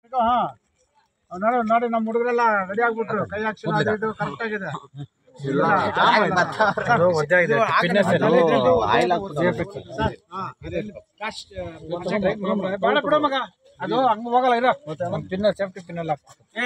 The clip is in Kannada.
ನೋಡಿ ನಮ್ಮ ಹುಡುಗರೆಲ್ಲ ರೆಡಿ ಆಗ್ಬಿಟ್ರು ಕೈ ಆಕ್ಷನ್ ಅದು ಕರೆಕ್ಟ್ ಆಗಿದೆ ಅದು ಹಂಗ ಹೋಗಲ್ಲ ಇರೋ ಪಿನ್ ಸೇಫ್ಟಿ ಪಿನ್ ಎಲ್ಲ